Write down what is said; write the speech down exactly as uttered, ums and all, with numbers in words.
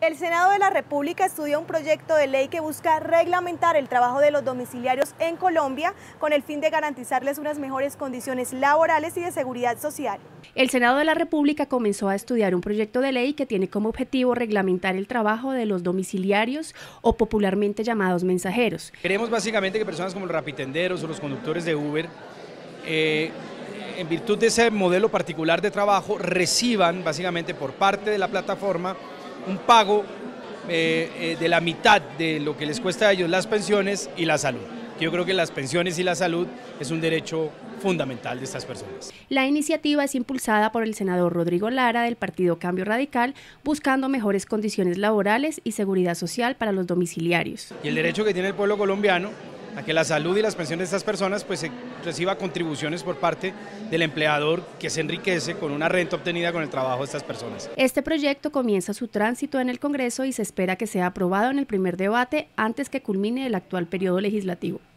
El Senado de la República estudia un proyecto de ley que busca reglamentar el trabajo de los domiciliarios en Colombia con el fin de garantizarles unas mejores condiciones laborales y de seguridad social. El Senado de la República comenzó a estudiar un proyecto de ley que tiene como objetivo reglamentar el trabajo de los domiciliarios o popularmente llamados mensajeros. Queremos básicamente que personas como los rapitenderos o los conductores de Uber, eh, en virtud de ese modelo particular de trabajo, reciban básicamente por parte de la plataforma un pago eh, eh, de la mitad de lo que les cuesta a ellos las pensiones y la salud. Yo creo que las pensiones y la salud es un derecho fundamental de estas personas. La iniciativa es impulsada por el senador Rodrigo Lara del Partido Cambio Radical, buscando mejores condiciones laborales y seguridad social para los domiciliarios. Y el derecho que tiene el pueblo colombiano a que la salud y las pensiones de estas personas pues se reciba contribuciones por parte del empleador, que se enriquece con una renta obtenida con el trabajo de estas personas. Este proyecto comienza su tránsito en el Congreso y se espera que sea aprobado en el primer debate antes que culmine el actual periodo legislativo.